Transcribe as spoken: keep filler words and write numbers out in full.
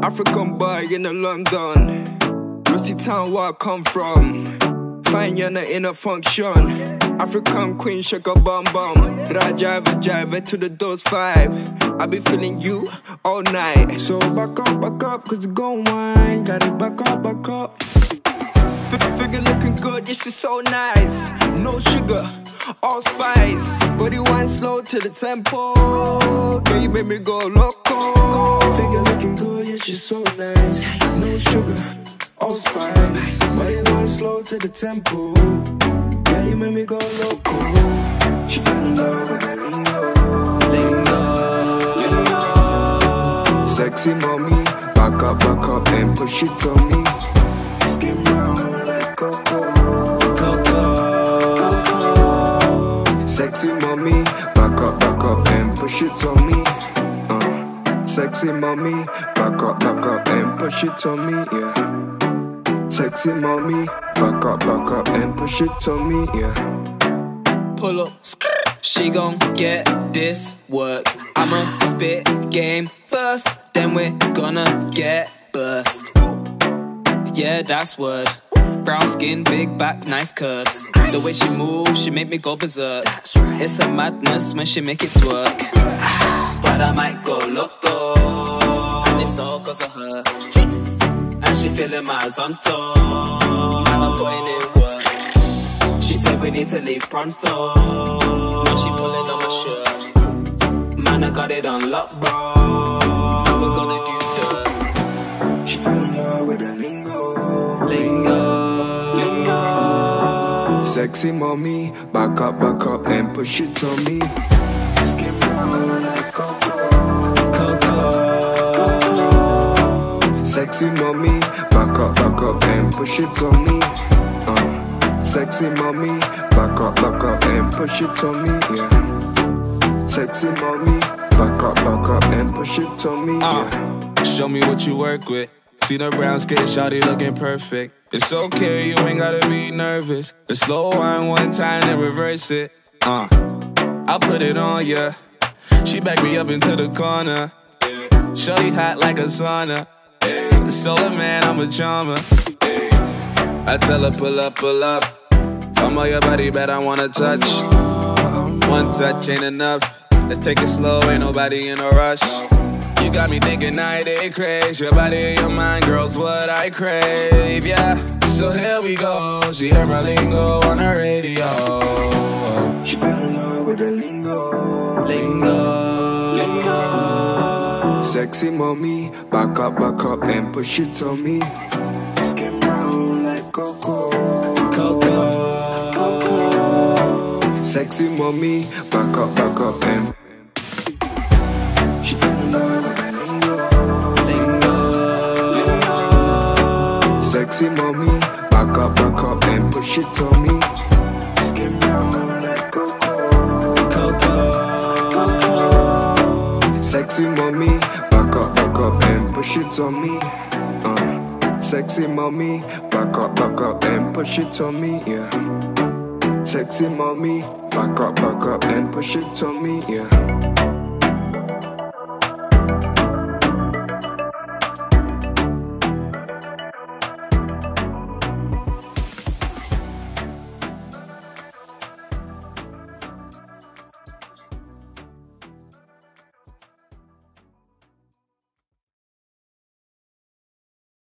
African boy in a London, Rusty town where I come from. Fine yana in a function. African queen shake a bum bum. I drive it, drive it to the doors five. I be feeling you all night. So back up, back up, cause you gon' wine. Got it back up, back up. Figure looking good, yeah, she's so nice. No sugar, all spice. Body wine slow to the tempo. Girl, you make me go loco. Figure looking good, yeah, she's so nice. No sugar, all spice. Body wine slow to the tempo. Girl, you make me go loco. She fell in love with that lingo. Lingo, lingo. Sexy mommy, back up, back up and push it on me. Skin brown like cocoa. Cocoa, cocoa. Sexy mommy, back up, back up and push it on me. Uh, sexy mommy, back up, back up and push it on me, yeah. Sexy mommy, back up, back up and push it on me, yeah. Pull up, she gon' get this work. I'ma spit game first, then we're gonna get burst. Yeah, that's word. Brown skin, big back, nice curves. The way she moves, she make me go berserk. It's a madness when she make it twerk. But I might go loco, and it's all cause of her. And she feeling my zonto, and I'm putting in work. She said we need to leave pronto. Now she pulling on my shirt. Man, I got it on lock, bro. And we're gonna do dirt. She fell in love with the lingo. Lingo, lingo. Sexy mommy, back up, back up and push it on me. Skin brown like cocoa. Cocoa, Cocoa. Sexy mommy, back up, back up and push it on me. Uh, sexy mommy, back up, back up and push it on me, yeah. Sexy mommy, back up, back up and push it on me, yeah. Uh, show me what you work with. See the brown skin, shawty looking perfect. It's okay, you ain't gotta be nervous. The slow wine one time, then reverse it. Uh, I'll put it on ya. She back me up into the corner. Shorty hot like a sauna. Solar man, I'm a charmer. I tell her pull up, pull up. Come on your body, bet I wanna touch. One touch ain't enough. Let's take it slow, ain't nobody in a rush. You got me thinking night, day craze. Your body and your mind, girl's what I crave, yeah. So here we go. She heard my lingo on the radio. She fell in love with the lingo. lingo, lingo. Sexy mommy, back up, back up and push it on me. Skin brown like cocoa. Cocoa, Cocoa. Sexy mommy, back up, back up and she fell in love with the lingo. lingo, lingo. Sexy mommy, back up, back up and push it on me. Skin brown like cocoa. Cocoa, Cocoa. Sexy mommy, back up, back up and push it on me. Uh, sexy mommy, back up, back up and push it on me, yeah. Sexy mommy, back up, back up and push it on me, yeah.